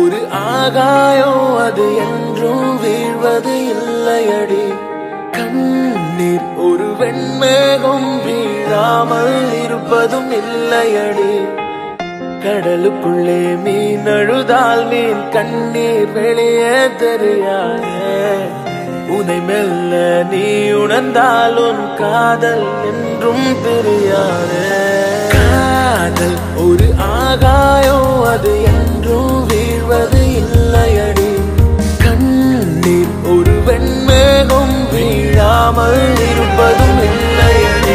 ஒரு ஆகாயம் அது என்றும் வீழ்வது இல்லையடி கண்ணீர் ஒரு வெண்மேகம் வீழாமல் இருப்பதும் இல்லையடி கடலுக்குள்ளே மீன் அழுதால் மீன் கண்ணீர் வெளியே தெரியாதே உனை மெல்ல நீ உணர்ந்தால் உன் காதல் என்றும் தெரியாதே காதல் ஒரு ஆகாயம் அது என்றும் வீழ்வது இல்லையடி கண்ணீர் ஒரு வெண்மேகம் வீழாமல் இருப்பதும் இல்லையடி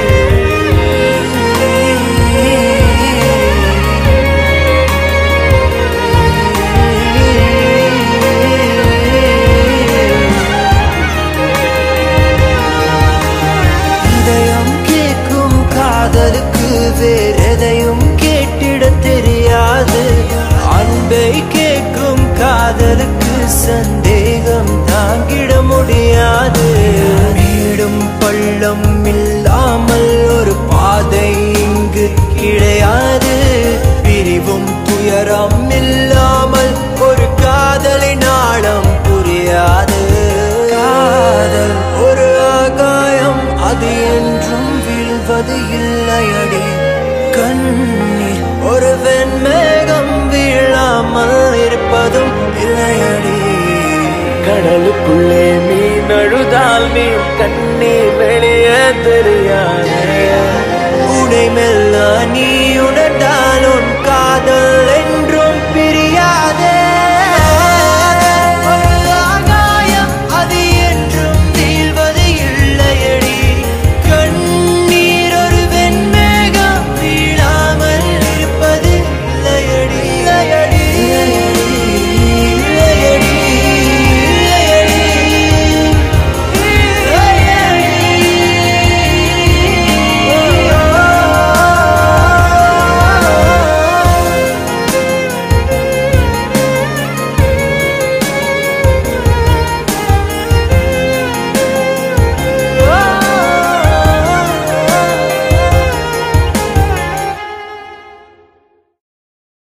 காதலுக்கு வேறெதையும் கேட்டிட தெரியாது அன்பை கேட்கும் காதலுக்கு சந்தேகம் தாங்கிட முடியாது மேடும் பள்ளம் இல்லாமல் ஒரு பாதை இங்கு கிடையாது பிரிவும் துயரம் இல்லாமல் ஒரு காதலின் ஆழம் புரியாது காதல் ஒரு ஆகாயம் அது என்றும் வீழ்வது இல்லையடி கண்ணீர் ஒரு வெண்மேகம் வீழாமல் இருப்பதும் இல்லையடி கடலுக்குள்ளே மீன் அழுதால் மீன் கண்ணீர் வெளியே தெரியாதே உடை மெல்ல நீ